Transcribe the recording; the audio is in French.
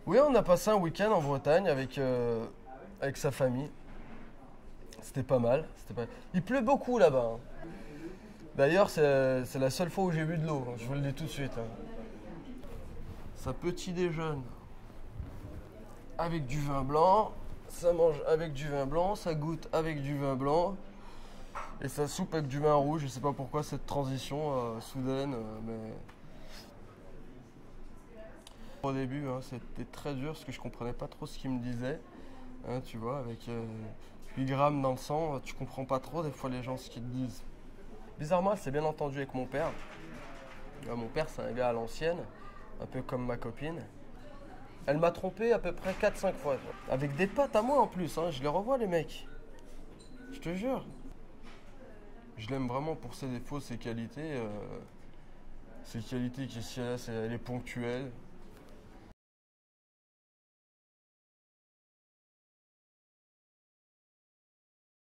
Oui, on a passé un week-end en Bretagne avec sa famille. C'était pas mal. Il pleut beaucoup là-bas, hein. D'ailleurs, c'est la seule fois où j'ai bu de l'eau, hein, je vous le dis tout de suite, hein. Sa petit déjeune avec du vin blanc, ça mange avec du vin blanc, ça goûte avec du vin blanc, et ça soupe avec du vin rouge. Je sais pas pourquoi cette transition soudaine, mais au début, hein, c'était très dur parce que je comprenais pas trop ce qu'il me disait. Hein, tu vois, avec 8 grammes dans le sang, tu comprends pas trop des fois les gens ce qu'ils te disent. Bizarrement, elle s'est bien entendue avec mon père. Mon père, c'est un gars à l'ancienne, un peu comme ma copine. Elle m'a trompé à peu près 4 5 fois. Avec des potes à moi en plus, hein, je les revois les mecs. Je te jure. Je l'aime vraiment pour ses défauts, ses qualités. Ses qualités qui, si elle est ponctuelle.